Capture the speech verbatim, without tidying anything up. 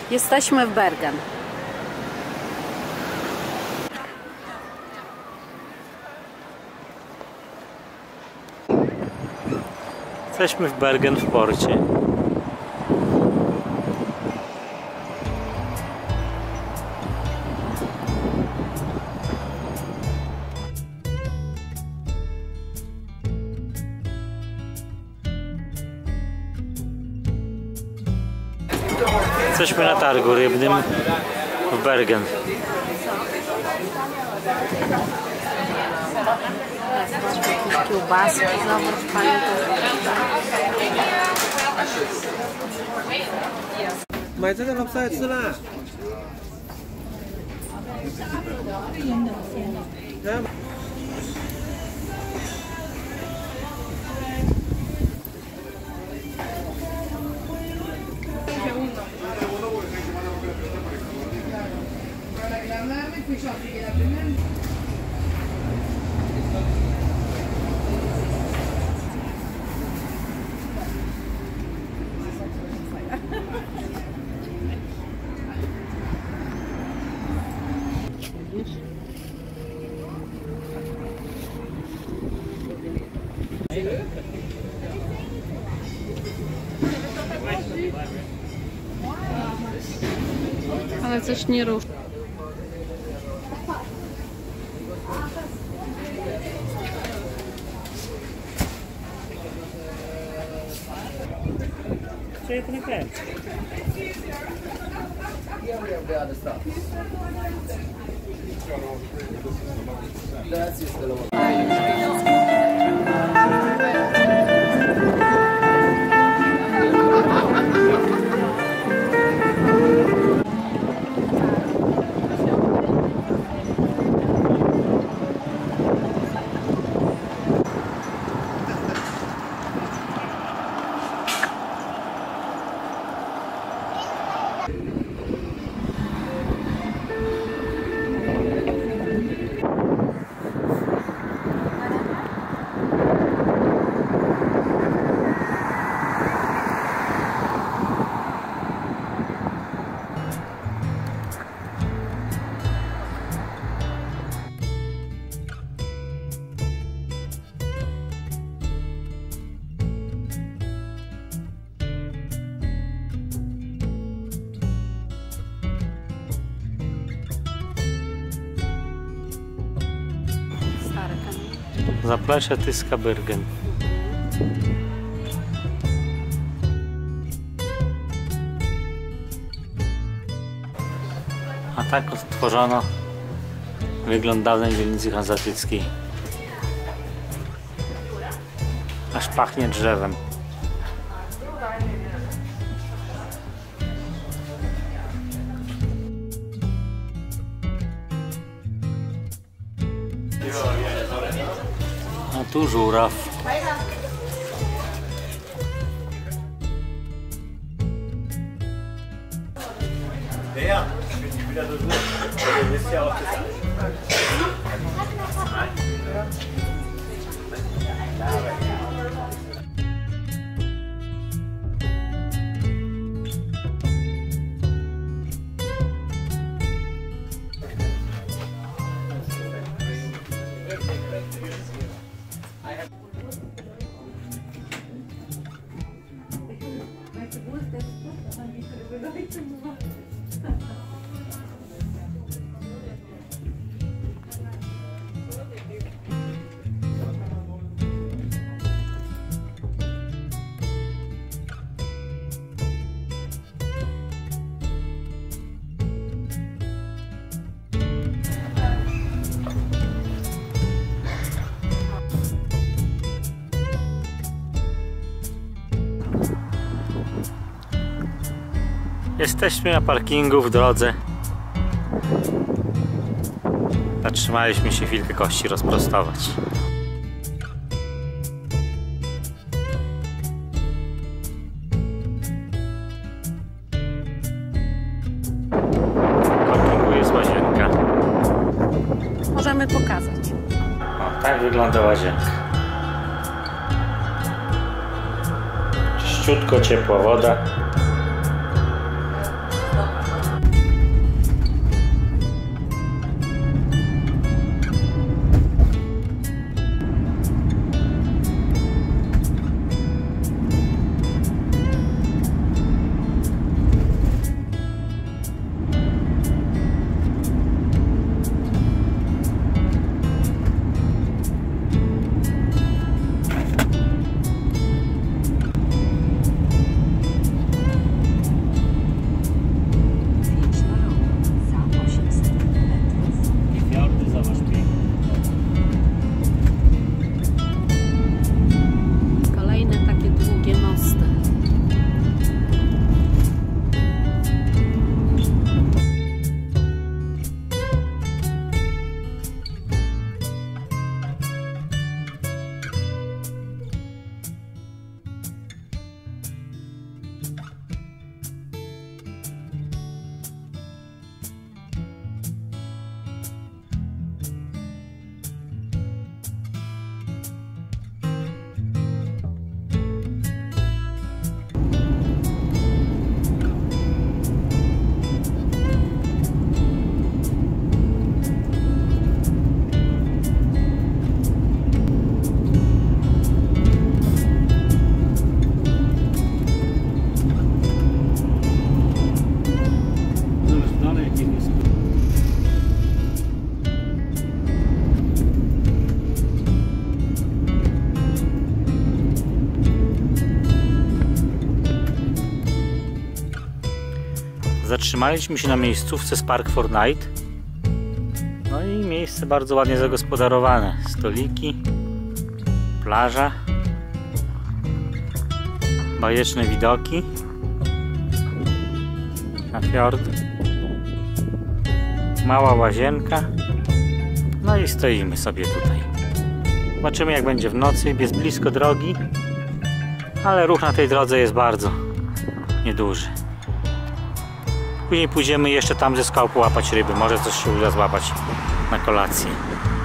Jesteśmy w Bergen. Jesteśmy w Bergen w porcie. Jesteśmy na targu rybnym w Bergen. Kiełbaski, zobacz, fajnie to. 买这个老师来吃啦。 Ale coś nie ruszy. Co je to nekręci? Zaplecze Tyska Bergen. A tak odtworzono wygląd dawnej dzielnicy hanzeatyckiej. Aż pachnie drzewem. A tu żuraw. Ja, ich bin wieder so gut. Ihr wisst ja auch das. Jesteśmy na parkingu w drodze. Zatrzymaliśmy się chwilkę kości rozprostować. W parkingu jest łazienka. Możemy pokazać. O, tak wygląda łazienka. Czyściutko, ciepła woda. Zatrzymaliśmy się na miejscówce z Park Fortnite. No i miejsce bardzo ładnie zagospodarowane. Stoliki, plaża, bajeczne widoki na fiord, mała łazienka. No i stoimy sobie tutaj. Zobaczymy, jak będzie w nocy. Jest blisko drogi, ale ruch na tej drodze jest bardzo nieduży. Później pójdziemy jeszcze tam ze skał połapać ryby. Może coś się uda złapać na kolację.